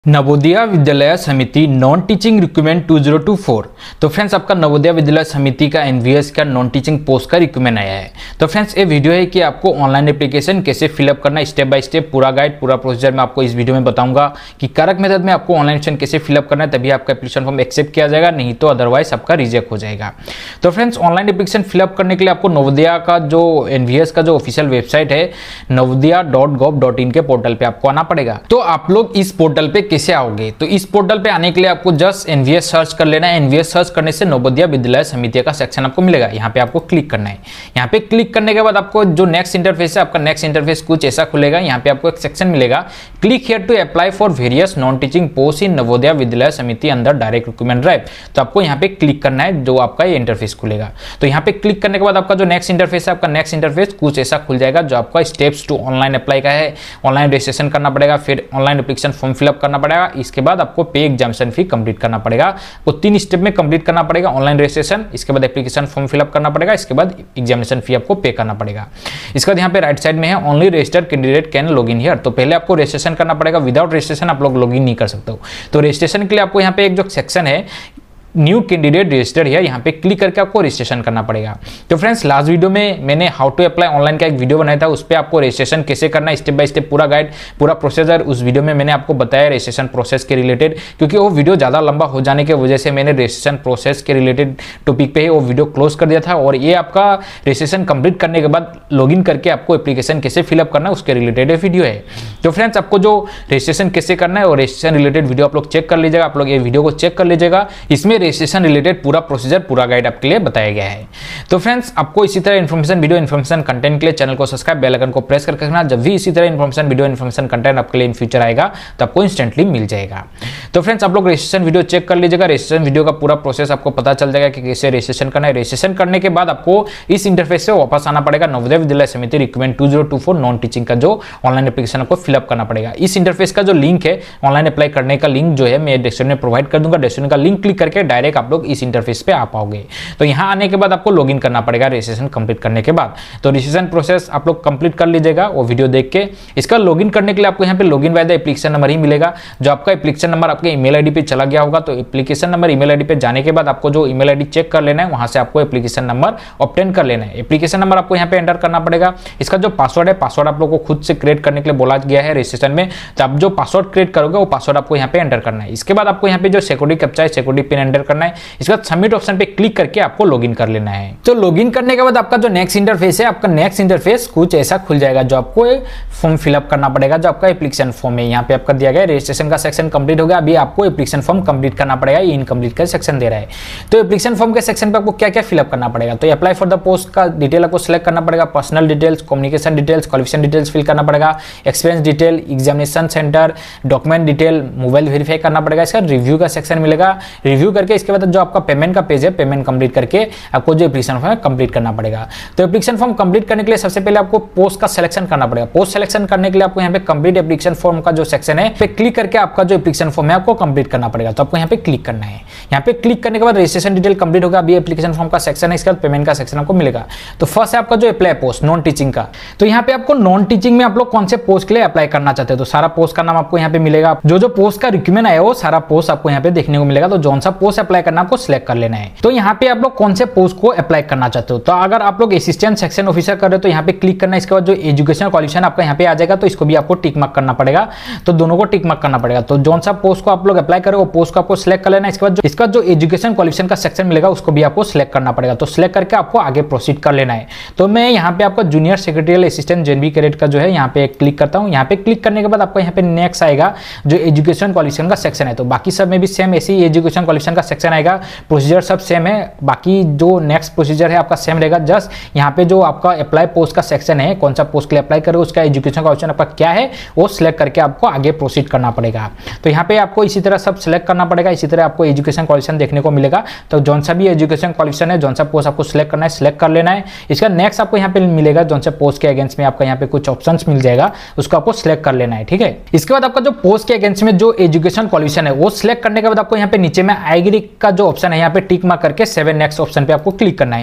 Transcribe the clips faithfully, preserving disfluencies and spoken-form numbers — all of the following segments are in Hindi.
नवोदय विद्यालय समिति नॉन टीचिंग रिक्रूटमेंट दो हज़ार चौबीस। तो फ्रेंड्स आपका नवोदय विद्यालय समिति का एनवीएस का नॉन टीचिंग पोस्ट का रिक्रूटमेंट आया है। तो फ्रेंड्स ये वीडियो है कि आपको ऑनलाइन एप्लीकेशन कैसे फिलअप करना है, स्टेप बाय स्टेप पूरा गाइड पूरा प्रोसीजर मैं आपको इस वीडियो में बताऊंगा कि करेक्ट मेथड में आपको ऑनलाइन एप्लीकेशन कैसे फिलअप करना है, तभी आपका एप्लीकेशन फॉर्म एक्सेप्ट किया जाएगा, नहीं तो अदरवाइज आपका रिजेक्ट हो जाएगा। तो फ्रेंड्स ऑनलाइन एप्लीकेशन फिलअप करने के लिए आपको नवोदय का जो एनवीएस का जो ऑफिशियल वेबसाइट है Navodaya dot gov dot in के पोर्टल पे आपको आना पड़ेगा। तो आप लोग इस पोर्टल पे कैसे आओगे, तो इस पोर्टल पे आने के लिए आपको जस्ट एनवीएस सर्च कर लेना है। एनवीएस सर्च करने से नवोदय विद्यालय समिति का सेक्शन आपको मिलेगा, यहाँ पे आपको क्लिक करना है। यहाँ पे क्लिक करने के बाद आपको जो नेक्स्ट इंटरफेस है, आपका नेक्स्ट इंटरफेस कुछ ऐसा खुलेगा। यहाँ पे आपको एक सेक्शन मिलेगा, click here to apply for various non teaching post in Navodaya Vidyalaya Samiti under direct recruitment drive. तो आपको यहाँ पे क्लिक करना है, जो आपका ये इंटरफेस खुलेगा। तो यहाँ पे क्लिक करने के बाद आपका जो नेक्स्ट इंटरफेस है, आपका नेक्स्ट इंटरफेस कुछ ऐसा खुल जाएगा, जो आपका स्टेप्स टू ऑनलाइन अप्लाई का है। ऑनलाइन रजिस्ट्रेशन करना पड़ेगा, फिर ऑनलाइन एप्लीकेशन फॉर्म फिलअप करना पड़ेगा, इसके बाद आपको पे एग्जामिनेशन फी कंप्लीट करना पड़ेगा। वो तीन स्टेप में कंप्लीट करना पड़ेगा, ऑनलाइन रजिस्ट्रेशन, इसके बाद एप्लीकेशन फॉर्म फिलअप करना पड़ेगा, इसके बाद एग्जामिनेशन फी आपको पे करना पड़ेगा। इसके बाद यहाँ पे राइट साइड में है only registered candidate can log in here. तो पहले आपको रजिस्ट्रेशन करना पड़ेगा, विदाउट रजिस्ट्रेशन आप लोग लॉग इन नहीं कर सकते हो। तो रजिस्ट्रेशन के लिए आपको यहाँ पे एक जो सेक्शन है न्यू कैंडिडेट रजिस्टर्ड है, यहाँ पे क्लिक करके आपको रजिस्ट्रेशन करना पड़ेगा। तो फ्रेंड्स लास्ट वीडियो में मैंने हाउ टू अप्लाई ऑनलाइन का एक वीडियो बनाया था, उस पर आपको रजिस्ट्रेशन कैसे करना है स्टेप बाय स्टेप पूरा गाइड पूरा प्रोसीजर उस वीडियो में मैंने आपको बताया रजिस्ट्रेशन प्रोसेस के रिलेटेड। क्योंकि वो वीडियो ज़्यादा लंबा हो जाने की वजह से मैंने रजिस्ट्रेशन प्रोसेस के रिलेटेड टॉपिक पे ही वो वीडियो क्लोज कर दिया था। और ये आपका रजिस्ट्रेशन कंप्लीट करने के बाद लॉगिन करके आपको एप्लीकेशन कैसे फिलअप करना है उसके रिलेटेड वीडियो है। तो फ्रेंड्स आपको जो रजिस्ट्रेशन कैसे करना है और रजिस्ट्रेशन रिलेटेड वीडियो आप लोग चेक कर लीजिएगा, आप लोग ये वीडियो को चेक कर लीजिएगा। इसमें रजिस्ट्रेशन रिलेटेड पूरा प्रोसीजर पूरा गाइड आपके लिए बताया गया है। तो फ्रेंड्स आपको इसी तरह इन्फॉर्मेशन वीडियो इन्फॉर्मेशन कंटेंट के लिए चैनल को सब्सक्राइब बेल आइकन को प्रेस करके रखना। जब भी इसी तरह इन्फॉर्मेशन वीडियो इन्फॉर्मेशन कंटेंट आपके लिए इन फ्यूचर आएगा तो आपको इंस्टेंटली मिल जाएगा। तो फ्रेंड्स आप लोग रजिस्ट्रेशन वीडियो चेक कर लीजिएगा, रजिस्ट्रेशन वीडियो का पूरा प्रोसेस आपको पता चल जाएगा कि कैसे रजिस्ट्रेशन करना है। रजिस्ट्रेशन करने के बाद आपको इस इंटरफेस से वापस आना पड़ेगा। नवोदय विद्यालय समिति रिक्रूटमेंट दो हज़ार चौबीस नॉन टीचिंग का जो ऑनलाइन एप्लीकेशन आपको फिलअप करना पड़ेगा। इस इंटरफेस का जो लिंक है ऑनलाइन अप्लाई करने का लिंक जो है मैं डिस्क्रिप्शन में प्रोवाइड कर दूंगा। डिस्क्रिप्शन का लिंक क्लिक करके डायरेक्ट आप लोग इस इंटरफेस पे आ पाओगे। तो यहां आने के बाद आपको लॉगिन करना पड़ेगा रजिस्ट्रेशन कंप्लीट करने के बाद। तो रजिस्ट्रेशन प्रोसेस आप लोग कंप्लीट कर लीजिएगा वो वीडियो देख के। इसका लॉगिन करने के लिए आपको यहां पे login by the application number ही मिलेगा, जो आपका एप्लीकेशन नंबर आपके ईमेल आईडी पे चला गया होगा। तो एप्लीकेशन नंबर ईमेल आईडी पे जाने के बाद आपको जो ईमेल आईडी चेक कर लेना है, वहां से आपको एप्लीकेशन नंबर ऑब्टेन कर लेना है। एप्लीकेशन नंबर आपको यहां पे एंटर करना पड़ेगा। इसका जो पासवर्ड है, पासवर्ड आप लोगों को खुद से क्रिएट करने के लिए बोला गया है रजिस्ट्रेशन में। तो आप जो पासवर्ड क्रिएट करोगे वो पासवर्ड आपको यहां पे एंटर करना है। इसके बाद आपको यहां पे जो सिक्योरिटी कैप्चा है, सिक्योरिटी पिन एंटर करना है। इसके बाद सबमिट ऑप्शन पे क्लिक करके आपको लॉगिन कर लेना है। तो लॉगिन करने के बाद आपका जो नेक्स्ट इंटरफेस है, आपका नेक्स्ट इंटरफेस कुछ ऐसा खुल जाएगा, जो आपको फॉर्म फिलअप करना पड़ेगा। जो आपका एप्लीकेशन फॉर्म है यहाँ पे आपका दिया गया रजिस्ट्रेशन का सेक्शन कंप्लीट हो गया। अभी आपको एप्लीकेशन फॉर्म कंप्लीट करना पड़ेगा, ये इनकम्प्लीट का सेक्शन दे रहा है। तो एप्लीकेशन फॉर्म के सेक्शन पे आपको क्या क्या फिलअप करना पड़ेगा, तो अप्लाई फॉर द पोस्ट का डिटेल आपको सिलेक्ट करना पड़ेगा, personal details, communication details, qualification details fill करना पड़ेगा, experience detail, examination centre, document detail, mobile verify करना पड़ेगा। इसका रिव्यू का सेक्शन मिलेगा, रिव्यू करके इसके बाद जो आपका पेमेंट का पेज है, पेमेंट कंप्लीट करके आपको जो एप्लीकेशन फॉर्म कंप्लीट करना पड़ेगा। तो एप्लीकेशन फॉर्म कंप्लीट करने के लिए सबसे पहले आपको पोस्ट का सिलेक्शन करना पड़ेगा। पोस्ट सिलेक्शन करने के लिए आपको यहाँ पे कंप्लीट एप्लीकेशन फॉर्म का जो सेक्शन है पे क्लिक करके आपका जो एप्लीकेशन फॉर्म है आपको कंप्लीट करना पड़ेगा। तो आपको यहाँ पे क्लिक करना है। यहाँ पे क्लिक करने के बाद रजिस्ट्रेशन डिटेल कंप्लीट होगा। अभी एप्लीकेशन फॉर्म का सेक्शन है, इसके बाद पेमेंट का सेक्शन आपको मिलेगा। तो फर्स्ट है आपका जो अप्लाई पोस्ट नॉन टीचिंग का। तो यहाँ पे आपको नॉन टीचिंग में आप लोग कौन से पोस्ट के लिए अप्लाई करना चाहते हैं, तो सारा पोस्ट का नाम आपको यहाँ पे मिलेगा। जो जो पोस्ट का रिक्रूटमेंट आया वो सारा पोस्ट आपको यहाँ पे देखने को मिलेगा। तो जौन सा पोस्ट अप्लाई करना आपको सिलेक्ट कर लेना है। तो यहाँ पे आप लोग कौन से पोस्ट को अप्लाई करना चाहते हो, तो अगर आप लोग असिस्टेंट सेक्शन ऑफिसर कर रहे हो तो यहाँ पे क्लिक करना है। इसके बाद जो एजुकेशन क्वालिफिकेशन आपका यहाँ पे आ जाएगा, तो इसको भी आपको टिक मार्क करना पड़ेगा। तो दोनों को टिक मार्क करना पड़ेगा। तो जौन सा पोस्ट को आप लोग अप्लाई करें वो पोस्ट को आपको सिलेक्ट कर लेना है। इसके बाद जो इसका जो एजुकेशन क्वालिफिकेशन का सेक्शन मिलेगा उसको भी आपको सिलेक्ट करना पड़ेगा। तो सिलेक्ट करके आपको आगे प्रोसीड कर लेना है। तो मैं यहाँ पे आपका junior secretarial assistant JNB cadet का जो है यहाँ पे क्लिक करता हूँ। यहाँ पे क्लिक करने के बाद आपको यहाँ पे नेक्स्ट आएगा जो एजुकेशन क्वालिफिकेशन का सेक्शन है। तो बाकी सब में भी सेम ऐसे ही एजुकेशन क्वालिफिकेशन का सेक्शन आएगा, प्रोसीजर सब सेम है। बाकी जो नेक्स्ट प्रोसीजर है आपका सेम रहेगा। जस्ट यहाँ पे जो आपका अप्लाई पोस्ट का सेक्शन है, कौन सा पोस्ट के लिए अप्लाई करो उसका एजुकेशन क्वालिफिकेशन आपका क्या है वो सिलेक्ट करके आपको आगे प्रोसीड करना पड़ेगा। तो यहाँ पे आपको इसी तरह सब सिलेक्ट करना पड़ेगा। इसी तरह आपको एजुकेशन क्वालिफिकेशन देखने को मिलेगा। तो जौन सा भी एजुकेशन क्वालिफिकेशन है, जौन सा पोस्ट आपको सिलेक्ट करना है सिलेक्ट कर लेना है। इसका नेक्स्ट आपको यहाँ पे मिलेगा जौन सा पोस्ट के अगेंस्ट में आपका यहाँ पे कुछ ऑप्शन मिल जाएगा, उसको आपको सिलेक्ट कर लेना है। ठीक है, इसके बाद आपका जो पोस्ट के अगेंस्ट में जो एजुकेशन क्वालिफिकेशन है वो सिलेक्ट करने के बाद आपको यहाँ पे नीचे में आईडी का जो ऑप्शन है यहाँ पे टिक मार्क करके सेवन नेक्स्ट ऑप्शन पे आपको क्लिक करना है।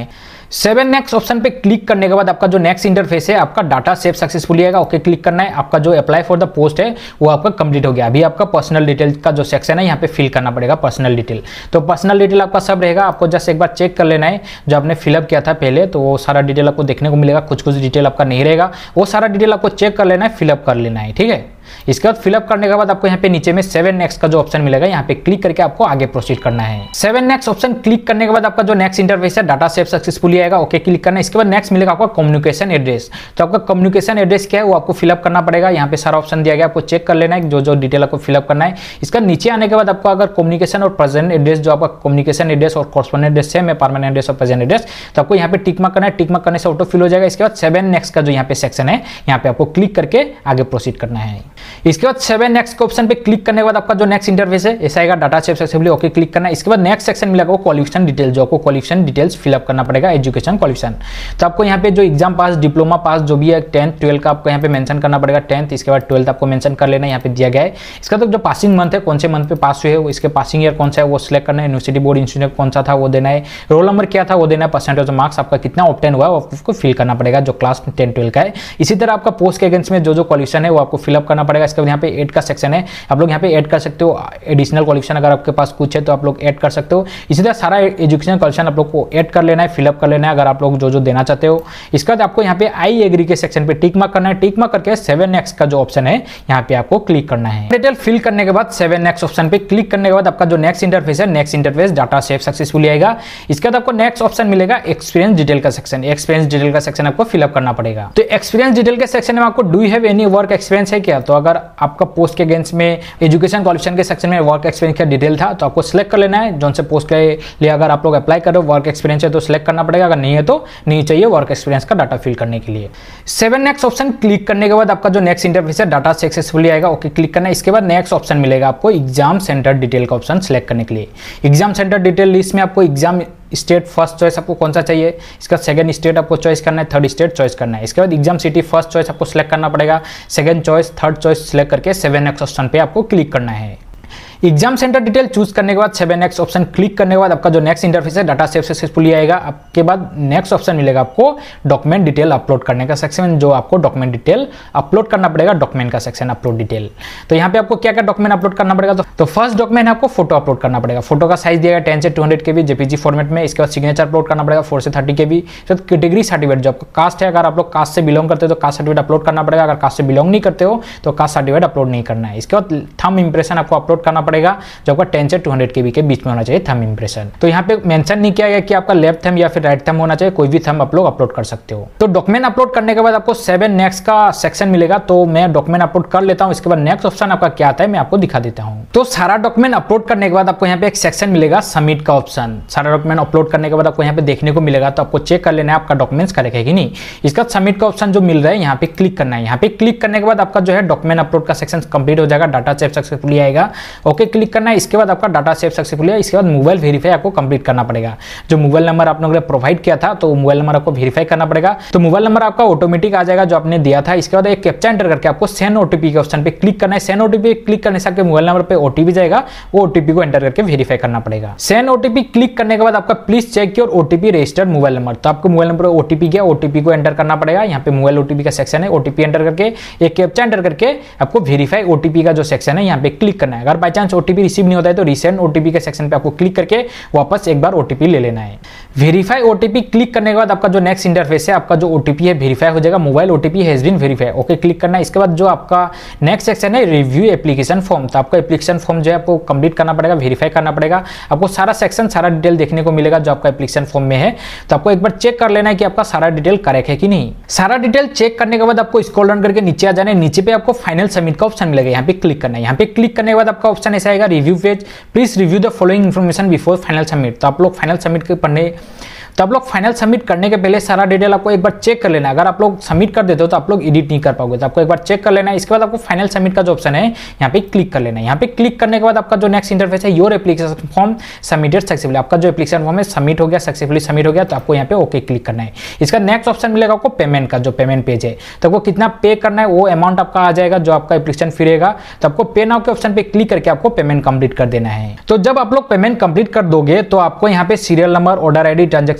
सेवन नेक्स्ट ऑप्शन पे क्लिक करने के बाद आपका जो नेक्स्ट इंटरफेस है आपका डाटा सेव सक्सेसफुली आएगा। ओके क्लिक करना है। आपका जो अप्लाई फॉर द पोस्ट है वो आपका कंप्लीट हो गया। अभी आपका पर्सनल डिटेल का जो सेक्शन है यहाँ पे फिल करना पड़ेगा पर्सनल डिटेल। तो पर्सनल डिटेल आपका सब रहेगा, आपको जस्ट एक बार चेक कर लेना है जो आपने फिलअप किया था पहले, तो वो सारा डिटेल आपको देखने को मिलेगा। कुछ कुछ डिटेल आपका नहीं रहेगा, वो सारा डिटेल आपको चेक कर लेना है, फिलअप कर लेना है, ठीक है। इसके बाद फिलअप करने के बाद आपको यहाँ पे नीचे में सेवन नेक्स्ट का जो ऑप्शन मिलेगा यहाँ पे क्लिक करके आपको आगे प्रोसीड करना है। सेवन नेक्स्ट ऑप्शन क्लिक करने के बाद आपका जो नेक्स्ट इंटरफेस है डाटा सेव सक्सेसफुली आएगा। ओके क्लिक करना है। इसके बाद नेक्स्ट मिलेगा आपका कम्युनिकेशन एड्रेस। तो आपका कम्युनिकेशन एड्रेस क्या है वो आपको फिलअप करना पड़ेगा। यहाँ पे सारा ऑप्शन दिया गया, आपको चेक कर लेना है जो जो डिटेल आपको फिलअप करना है। इसका नीचे आने के बाद आपको अगर कम्युनिकेशन और प्रेजेंट एड्रेस जो आपका कम्युनिकेशन एड्रेस और कॉरस्पॉन्डेंट एड्रेस है, परमानेंट एड्रेस और प्रेजेंट एड्रेस, तो आपको यहाँ पे टिक मार्क करना है। टिक मार्क करने से ऑटो फिल हो जाएगा। इसके बाद सेवन नेक्स्ट का जो यहाँ पे सेक्शन है यहाँ पे आपको क्लिक करके आगे प्रोसीड करना है। इसके बाद सेवन नेक्स्ट के ऑप्शन पे क्लिक करने के बाद आपका जो नेक्स्ट इंटरफेस है ऐसा आएगा, data save successfully. Okay click करना है। इसके बाद नेक्स्ट सेक्शन मिलेगा वो क्वालिफिकेशन डिटेल, जो आपको क्वालिफिकेशन डिटेल्स फिलअप करना पड़ेगा, एजुकेशन क्वालिफिकेशन। तो आपको यहाँ पे जो एग्जाम पास, डिप्लोमा पास जो भी है, टेंथ ट्वेल्थ का आपको यहाँ पे मेंशन करना पड़ेगा। टेंथ, इसके बाद ट्वेल्थ आपको मेंशन कर लेना, यहाँ पे दिया गया है। इसका तो जो पासिंग मंथ है, कौन से मंथ पे पास हुए हो, इसके पासिंग ईयर कौन सा है वो सिलेक्ट करना है। यूनिवर्सिटी बोर्ड इंस्टीट्यूट कौन सा था वो देना है। रोल नंबर क्या था वो देना है। परसेंटेज मार्क्स आपका कितना ऑब्टेन हुआ है आपको फिल करना पड़ेगा जो क्लास टेन ट्वेल्थ का है। इसी तरह आपका पोस्ट के अगेंस्ट में जो जो क्वालिफिकेशन है वो आपको फिलअप करना पड़ेगा। इसके बाद यहाँ पे एड का सेक्शन है, आप लोग यहाँ पे ऐड कर सकते हो एडिशनल क्वालिफिकेशन, अगर आपके पास कुछ है तो आप लोग ऐड कर सकते हो। इसी तरह सारा एजुकेशन क्वालिफिकेशन आप लोग को ऐड कर लेना है, फिलअप कर लेना है अगर आप लोग जो जो देना चाहते हो। इसके बाद आपको यहाँ पे आई एग्री के सेक्शन पे टिक मार्क करना है। टिक मार्क करके सेवन नेक्स्ट का जो ऑप्शन है यहाँ पे आपको क्लिक करना है। डिटेल फिल करने के बाद सेवन नेक्स्ट ऑप्शन पे क्लिक करने के बाद आपका जो नेक्स्ट इंटरफेस है, next interface data save successfully आएगा। इसके बाद आपको नेक्स्ट ऑप्शन मिलेगा एक्सपीरियंस डिटेल का सेक्शन। एक्सपीरियंस डिटेल का सेक्शन आपको फिलअप करना पड़ेगा। तो एक्सपीरियंस डिटेल के सेक्शन में आपको do you have any work experience है क्या, तो अगर आपका पोस्ट के अगेंस्ट में एजुकेशन क्वालिफिकेशन के सेक्शन में वर्क एक्सपीरियंस का डिटेल था तो आपको सिलेक्ट कर लेना है। जौन से पोस्ट के लिए अगर आप लोग अप्लाई कर रहे हो वर्क एक्सपीरियंस है तो सिलेक्ट करना पड़ेगा, अगर नहीं है तो नहीं चाहिए वर्क एक्सपीरियंस का डाटा फिल करने के लिए। सेवन नेक्स्ट ऑप्शन क्लिक करने के बाद आपका जो नेक्स्ट इंटरफेस है डाटा सक्सेसफुली आएगा। ओके क्लिक करना है। इसके बाद नेक्स्ट ऑप्शन मिलेगा आपको एग्जाम सेंटर डिटेल का ऑप्शन सिलेक्ट करने के लिए। एग्जाम सेंटर डिटेल लिस्ट में आपको एग्जाम स्टेट फर्स्ट चॉइस आपको कौन सा चाहिए, इसका सेकंड स्टेट आपको चॉइस करना है, थर्ड स्टेट चॉइस करना है। इसके बाद एग्जाम सिटी फर्स्ट चॉइस आपको सिलेक्ट करना पड़ेगा, second choice, third choice select करके सेवन नेक्स्ट ऑप्शन पे आपको क्लिक करना है। एग्जाम सेंटर डिटेल चूज करने के बाद सेवन नेक्स्ट ऑप्शन क्लिक करने के बाद आपका जो नेक्स्ट इंटरफेस है डाटा सेव सक्सेसफुली आएगा। आपके बाद नेक्स्ट ऑप्शन मिलेगा आपको डॉक्यूमेंट डिटेल अपलोड करने का सेक्शन, जो आपको डॉक्यूमेंट डिटेल अपलोड करना पड़ेगा, डॉक्यूमेंट का सेक्शन अपलोड डिटेल। तो यहाँ पे आपको क्या क्या डॉक्यूमेंट अपलोड करना पड़ेगा, तो फर्स्ट डॉक्यूमेंट आपको फोटो अपलोड करना पड़ेगा। फोटो का साइज दिया टेन से two hundred K B JPG format में। इसके बाद सिग्नेचर अपलोड करना पड़ेगा फोर से थर्टी के बी। कैटेगरी सर्टिफिकेट जो आपका कास्ट है, अगर आप लोग कास्ट से बिलोंग करते हो तो कास्ट सर्टिफिकेट अपलोड करना पड़ेगा, अगर कास्ट से बिलोंग नहीं करते हो तो कास्ट सर्टिफिकेट अपलोड नहीं करना है। इसके बाद थंब इंप्रेशन आपको अपलोड करना पड़ेगा जो आपका टेन से टू हंड्रेड के बी के बीच में होना चाहिए थंब इंप्रेशन। तो यहाँ पे मेंशन नहीं किया गया कि आपका लेफ्ट थंब या फिर राइट थंब होना चाहिए, कोई भी थंब आप लोग अपलोड कर सकते हो। तो डॉक्यूमेंट अपलोड करने के बाद आपको सेवन नेक्स्ट का सेक्शन मिलेगा, तो मैं डॉक्यूमेंट अपलोड कर लेता हूँ। इसके बाद नेक्स्ट ऑप्शन आपका क्या आता है मैं आपको दिखा देता हूँ। तो सारा डॉक्यूमेंट अपलोड करने के बाद आपको यहाँ पे एक सेक्शन मिलेगा सबमिट का ऑप्शन। सारा डॉक्यूमेंट अपलोड करने के बाद आपको यहाँ पे देखने को मिलेगा, तो आपको चेक कर लेना है आपका डॉक्यूमेंट्स करेक्ट है कि नहीं। इसका सबमिट का ऑप्शन जो मिल रहा है यहाँ पे क्लिक करना है। यहाँ पे क्लिक करने के बाद आपका जो है डॉक्यूमेंट अपलोड का सेक्शन कंप्लीट हो जाएगा, डाटा सेव सक्सेसफुली आएगा। ओके क्लिक करना है। इसके बाद आपका डाटा सेव सक्सेसफुली है। इसके बाद मोबाइल वेरीफाई आपको कंप्लीट करना पड़ेगा। जो मोबाइल नंबर आप लोगों ने प्रोवाइड किया था तो मोबाइल नंबर आपको वेरीफाई करना पड़ेगा। तो मोबाइल नंबर आपका ऑटोमेटिक आ जाएगा जो आपने दिया था। इसके बाद एक कैप्चा एंटर करके आपको सेंड ओटीपी के ऑप्शन पे क्लिक करना है। सेंड ओटीपी क्लिक करने से आपके मोबाइल नंबर पे ओटीपी जाएगा, वो ओटीपी को एंटर करके वेरीफाई करना पड़ेगा। सेंड ओटीपी क्लिक करने के बाद आपका please check your OTP registered mobile number. तो आपको मोबाइल नंबर ओटीपी गया, ओटीपी को एंटर करना पड़ेगा। यहाँ पे मोबाइल ओटीपी का सेक्शन है, ओटीपी एंटर करके एक कैप्चा एंटर करके आपको वेरीफाई ओटीपी का जो सेक्शन है यहाँ पे क्लिक करना है। अगर बाय चांस ओटीपी रिसीव नहीं होता है तो रिसेंड ओटीपी के सेक्शन पे आपको क्लिक करके वापस एक बार ओटीपी ले लेना है। वेरीफाई ओटीपी क्लिक करने के बाद आपका जो नेक्स्ट इंटरफेस है, आपका जो ओटीपी है वेरीफाई हो जाएगा। Mobile OTP has been verify, okay click करना है। इसके बाद जो आपका नेक्स्ट सेक्शन है रिव्यू एप्लीकेशन फॉर्म, तो आपका एप्लीकेशन फॉर्म जो है आपको कंप्लीट करना पड़ेगा, वेरीफाई करना पड़ेगा। आपको सारा सेक्शन सारा डिटेल देखने को मिलेगा जो आपका एप्लीकेशन फॉर्म में है। तो आपको एक बार चेक कर लेना है कि आपका सारा डिटेल करेक्ट है कि नहीं। सारा डिटेल चेक करने के बाद आपको स्क्रॉल डाउन करके नीचे आ जाना है। नीचे पे आपको फाइनल सबमिट का ऑप्शन मिलेगा, यहाँ पे क्लिक करना है। यहाँ पे क्लिक करने के बाद आपका ऑप्शन ऐसा आएगा review page, please review the following information before final submit. तो आप लोग फाइनल सबमिट के पढ़ने तो आप लोग फाइनल सबमिट करने के पहले सारा डिटेल आपको एक बार चेक कर लेना है। अगर आप लोग सबमिट कर देते हो तो आप लोग एडिट नहीं कर पाओगे, तो आपको एक बार चेक कर लेना है। इसके बाद आपको फाइनल सबमिट का जो ऑप्शन है यहाँ पे क्लिक कर लेना है। यहाँ पे क्लिक करने के बाद आपका जो नेक्स्ट इंटरफेस है your application form submitted successfully, आपका जो एप्लीकेशन फॉर्म है सबमिट हो गया, सक्सेसफुली सबमिट हो गया। तो आपको यहाँ पे ओके क्लिक करना है। इसका नेक्स्ट ऑप्शन मिलेगा आपको पेमेंट का, जो पेमेंट पेज है तो आपको कितना पे करना है वो अमाउंट आपका आ जाएगा जो आपका एप्लीकेशन फी रहेगा। तो आपको पे नाउ के ऑप्शन पे क्लिक करके आपको पेमेंट कंप्लीट कर देना है। तो जब आप लोग पेमेंट कंप्लीट कर दोगे तो आपको यहाँ पे serial number, order ID, transaction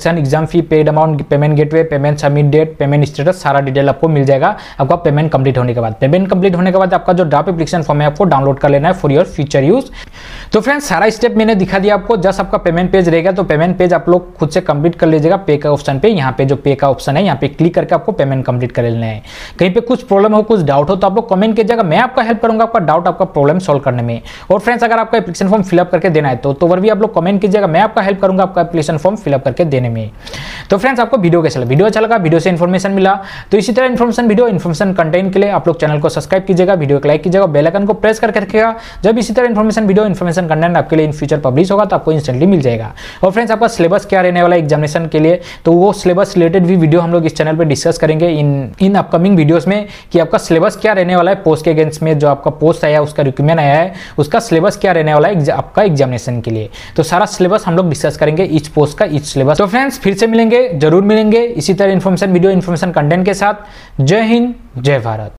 qualification, exam fee, paid amount, payment gateway, payment submit date, payment status, सारा डिटेल आपको मिल जाएगा आपका पेमेंट कंप्लीट होने के बाद। पेमेंट कंप्लीट होने के बाद आपका जो ड्राफ्ट एप्लीकेशन फॉर्म है आपको डाउनलोड कर लेना है फॉर योर फ्यूचर यूज। तो फ्रेंड्स सारा स्टेप मैंने दिखा दिया आपको। जस्ट आपका पेमेंट पेज रहेगा, तो पेमेंट पेज आप लोग खुद से कंप्लीट कर लीजिएगा पे का ऑप्शन पे। यहाँ पे जो पे का ऑप्शन है यहाँ पे क्लिक करके आपको पेमेंट कंप्लीट कर लेना है। कहीं पे कुछ प्रॉब्लम हो, कुछ डाउट हो तो आप लोग कमेंट कीजिएगा, मैं आपका हेल्प करूंगा आपका डाउट, आपका प्रॉब्लम सॉल्व करने में। और फ्रेंड्स अगर आपका एप्लीकेशन फॉर्म फिलअप करके देना है तो तो भी आप लोग कमेंट कीजिएगा, मैं आपका हेल्प करूंगा आपका एप्लीकेशन फॉर्म फिलअप करके देने में। तो फ्रेंड्स आपको वीडियो कैसा लगा? वीडियो अच्छा लगा, वीडियो से इन्फॉर्मेशन मिला तो इसी तरह इन्फॉर्मेशन वीडियो इन्फॉर्मेशन कंटेंट के लिए आप लोग चैनल को सब्सक्राइब कीजिएगा, वीडियो को लाइक कीजिएगा, बेल आइकन को प्रेस करके रखिएगा। जब इसी तरह इन्फॉर्मेशन वीडियो इन्फॉर्मेशन कंटेंट आपके लिए इन फ्यूचर पब्लिश होगा तो आपको इंस्टेंटली मिल जाएगा। और फ्रेंड्स आपका सिलेबस क्या रहने वाला है एग्जामिनेशन के लिए, तो वो सिलेबस रिलेटेड भी वीडियो हम लोग इस चैनल पर डिस्कस करेंगे इन इन अपकमिंग वीडियोस में कि आपका सिलेबस क्या रहने वाला है पोस्ट के अगेंस्ट में। जो आपका पोस्ट आया उसका रिक्वायरमेंट आया है उसका सिलेबस क्या रहने वाला है आपका एग्जामिनेशन के लिए, तो सारा सिलेबस हम लोग डिस्कस करेंगे ईच पोस्ट का ईच सिलेबस। तो फ्रेंड्स फिर से मिलेंगे, जरूर मिलेंगे इसी तरह इन्फॉर्मेशन वीडियो इन्फॉर्मेशन कंटेंट के साथ। जय हिंद, जय भारत।